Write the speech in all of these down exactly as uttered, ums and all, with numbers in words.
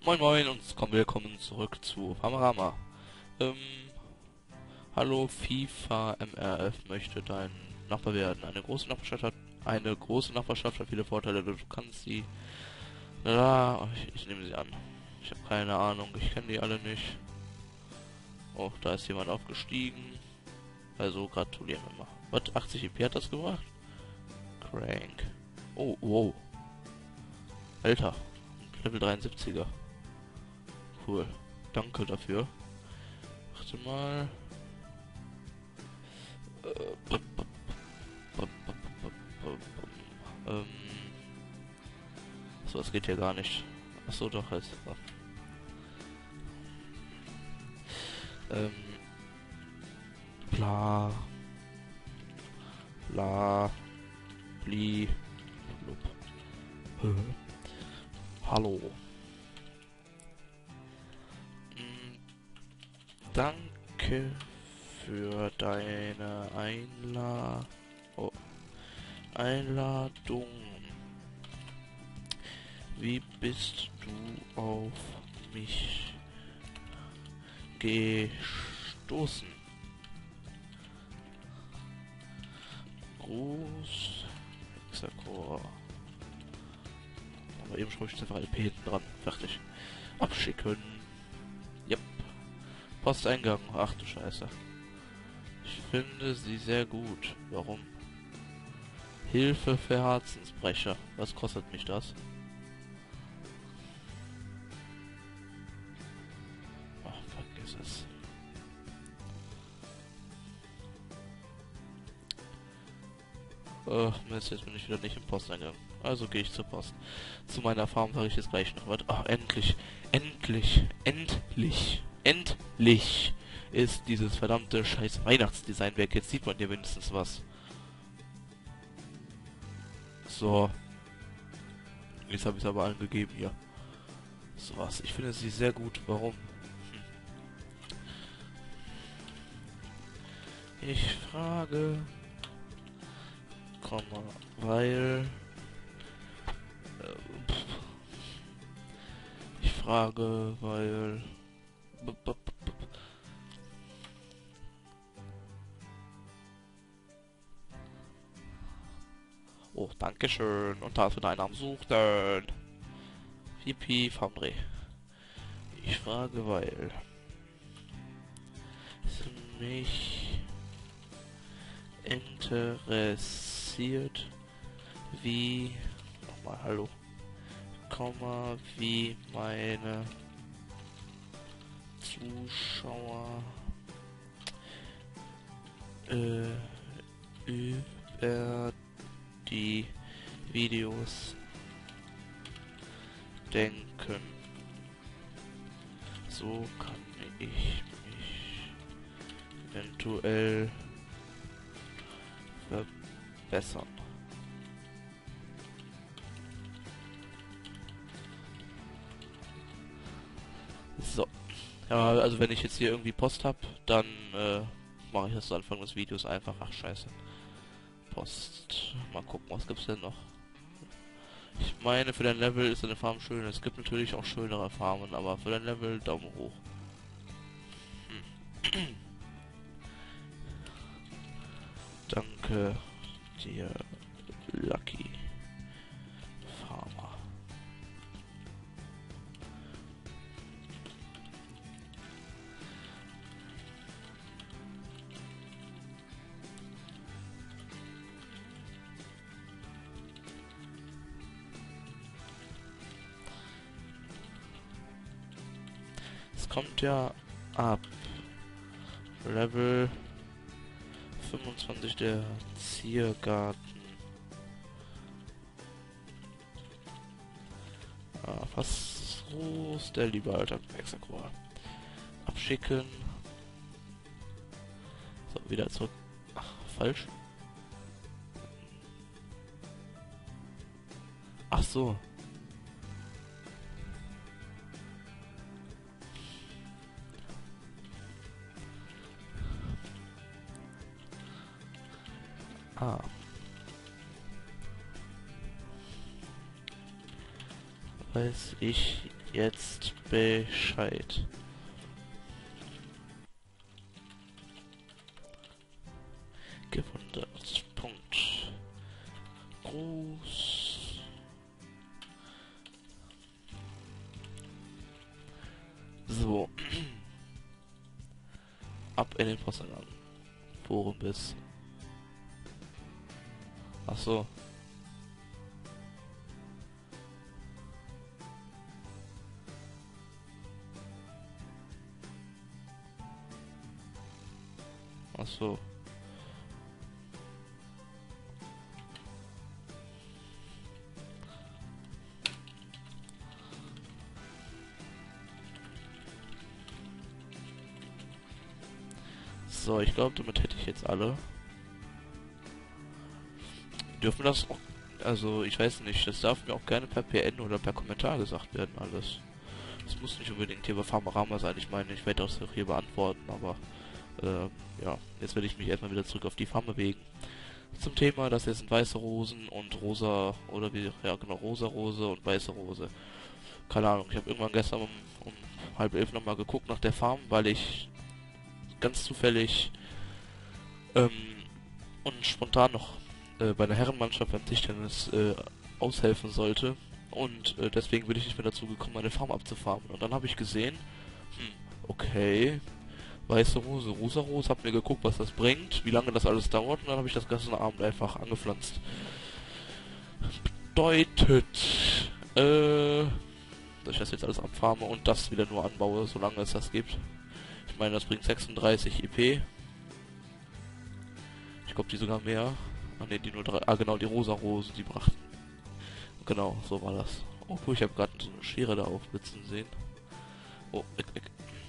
Moin Moin und komm, willkommen zurück zu Panorama. Ähm, hallo, FIFA M R F möchte dein Nachbar werden. Eine große Nachbarschaft hat eine große Nachbarschaft hat viele Vorteile. Du kannst sie. Ja, ich, ich nehme sie an. Ich habe keine Ahnung, ich kenne die alle nicht. Oh, da ist jemand aufgestiegen. Also gratulieren wir mal. Was? achtzig E P hat das gebracht? Crank. Oh, wow. Alter. Level dreiundsiebziger. Cool. Danke dafür. Warte mal. Äh, ähm. So, das geht hier gar nicht. Achso, doch, jetzt. Ähm. Bla. Bla. Bli. Blub. Hä? Hallo. Mm, danke für deine Einla oh. Einladung. Wie bist du auf mich gestoßen? Groß. Hexacore. Aber eben schreibe ich einfach L P hinten dran. Fertig. Abschicken. Yep. Posteingang. Ach du Scheiße. Ich finde sie sehr gut. Warum? Hilfe für Herzensbrecher. Was kostet mich das? Ach, vergiss es. Oh, Mist, jetzt bin ich wieder nicht im Posteingang. Also gehe ich zur Post. Zu meiner Farm sage ich jetzt gleich noch was. Ach, endlich, endlich, endlich, endlich ist dieses verdammte scheiß Weihnachtsdesign weg. Jetzt sieht man hier wenigstens was. So. Jetzt habe ich es aber angegeben hier. So was. Ich finde sie sehr gut. Warum? Hm. Ich frage... Komma, weil... Äh, ich frage, weil... Oh, danke schön. Und da ist wieder einer am Suchen. Pipi, Famre. Ich frage, weil... Es mich interessiert, wie... Nochmal, hallo. Komma, wie meine Zuschauer äh, über die Videos denken. So kann ich mich eventuell verbessern. So. Ja, also wenn ich jetzt hier irgendwie Post habe, dann äh, mache ich das zu Anfang des Videos einfach. Ach scheiße. Post. Mal gucken, was gibt's denn noch? Ich meine, für dein Level ist deine Farm schön. Es gibt natürlich auch schönere Farmen, aber für dein Level Daumen hoch. Hm. Danke dir, Lucky Farmer. Es kommt ja ab Level fünfundzwanzig der Ziergarten. Ah, was ist der liebe alter Hexacore? Abschicken. So, wieder zurück. Ach, falsch. Ach so. Ah. Weiß ich jetzt Bescheid. Gewundert. Punkt. Groß. So. Ab in den Posteingang. Forum bis. Ach so. Ach so. So, ich glaube, damit hätte ich jetzt alle. Dürfen das auch, also ich weiß nicht, das darf mir auch gerne per P N oder per Kommentar gesagt werden, alles. Das muss nicht unbedingt hier bei Farmerama sein, ich meine, ich werde das auch hier beantworten, aber äh, ja, jetzt werde ich mich erstmal wieder zurück auf die Farm bewegen. Zum Thema, das hier sind weiße Rosen und rosa, oder wie, ja genau, rosa Rose und weiße Rose. Keine Ahnung, ich habe irgendwann gestern um, um halb elf nochmal geguckt nach der Farm, weil ich ganz zufällig ähm, und spontan noch äh, bei der Herrenmannschaft beim Tischtennis äh, aushelfen sollte. Und äh, deswegen bin ich nicht mehr dazu gekommen, meine Farm abzufarmen. Und dann habe ich gesehen, hm, okay, weiße Rose, rosa Rose, hab mir geguckt, was das bringt, wie lange das alles dauert, und dann habe ich das ganze Abend einfach angepflanzt. Bedeutet, äh, dass ich das jetzt alles abfarme und das wieder nur anbaue, solange es das gibt. Ich meine, das bringt sechsunddreißig E P. Ich glaube, die sogar mehr. Ah ne, die nur drei. Ah genau, die rosa Rose, die brachten. Genau, so war das. Oh, ich habe gerade so eine Schere da aufblitzen sehen. Oh, weg, weg.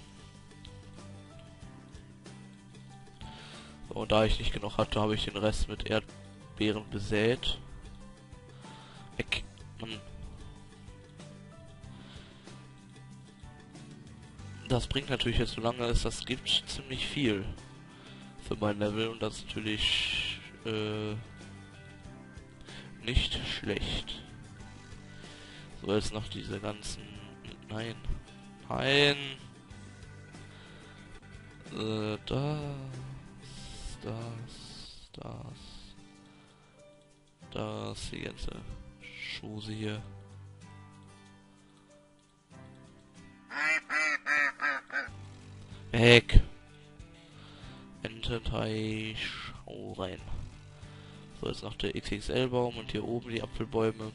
So, und da ich nicht genug hatte, habe ich den Rest mit Erdbeeren besät. Weg. Mann. Das bringt natürlich jetzt, solange es das gibt, ziemlich viel für mein Level, und das ist natürlich äh, nicht schlecht. So, jetzt noch diese ganzen... Nein. Nein. Äh, das... Das... Das... Das... Die ganze Schose hier. Weg! Ententeich, schau rein. So, jetzt noch der X X L-Baum und hier oben die Apfelbäume.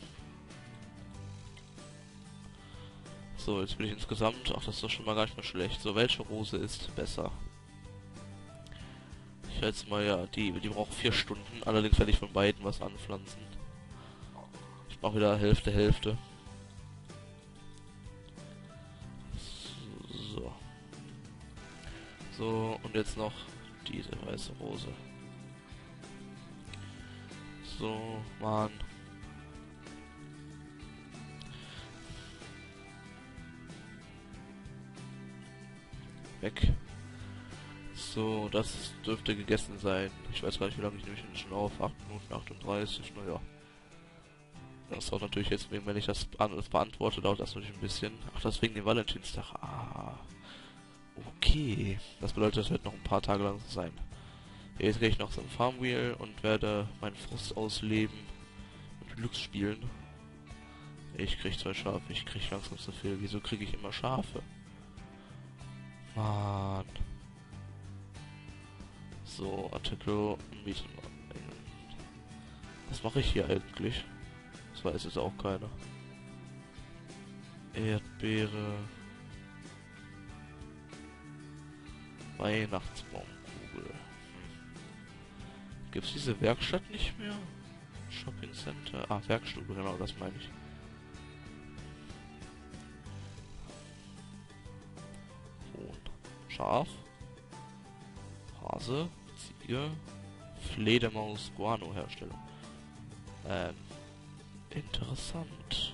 So, jetzt bin ich insgesamt... Ach, das ist doch schon mal gar nicht mehr schlecht. So, welche Rose ist besser? Ich jetzt mal, ja, die, die braucht vier Stunden. Allerdings werde ich von beiden was anpflanzen. Ich mache wieder Hälfte, Hälfte. So. So, und jetzt noch diese weiße Rose. So, Mann. Weg. So, das dürfte gegessen sein. Ich weiß gar nicht, wie lange ich nämlich schon auf. acht Minuten achtunddreißig, naja. Das dauert natürlich jetzt, wenn ich das alles beantworte, dauert das natürlich ein bisschen. Ach, das wegen dem Valentinstag. Ah. Okay. Das bedeutet, das wird noch ein paar Tage lang so sein. Jetzt gehe ich noch zum Farmwheel und werde meinen Frust ausleben und Glücks spielen. Ich krieg zwei Schafe, ich krieg langsam zu viel. Wieso kriege ich immer Schafe? Mann. So, Artikel Mieten. Was mache ich hier eigentlich? Das weiß jetzt auch keiner. Erdbeere. Weihnachtsbaumkugel. Hm. Gibt's diese Werkstatt nicht mehr? Shopping Center. Ah, Werkstube, genau, das meine ich. Huhn. Schaf. Hase. Ziege. Fledermaus. Guano-Herstellung. Ähm. Interessant.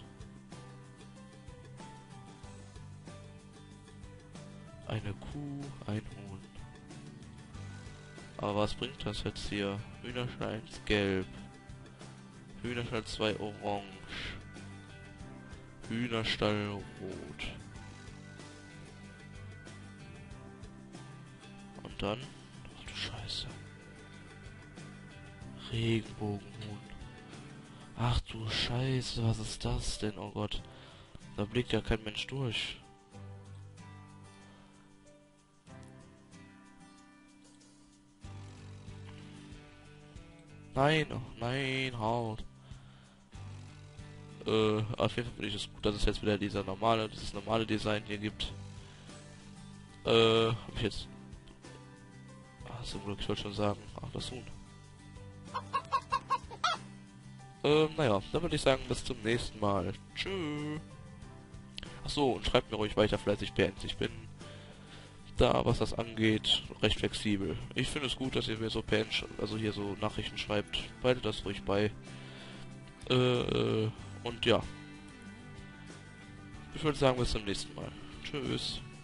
Eine Kuh, ein Huhn. Aber was bringt das jetzt hier? Hühnerschwein gelb. Hühnerschwein zwei orange. Hühnerstall rot. Und dann... Ach du Scheiße. Regenbogenhuhn. Ach du Scheiße, was ist das denn? Oh Gott. Da blickt ja kein Mensch durch. Nein, oh nein, halt. Äh, auf jeden Fall finde ich es gut, dass es jetzt wieder dieser normale, dieses normale Design hier gibt. Äh, hab ich jetzt... Ach, zum Glück, ich wollte schon sagen. Ach, das Huhn. Ähm, naja, dann würde ich sagen, bis zum nächsten Mal. Tschüss. Achso, und schreibt mir ruhig weiter fleißig P Ns. Ich bin da, was das angeht, recht flexibel. Ich finde es gut, dass ihr mir so P Ns, also hier so Nachrichten schreibt. Behaltet das ruhig bei. Äh, und ja. Ich würde sagen, bis zum nächsten Mal. Tschüss.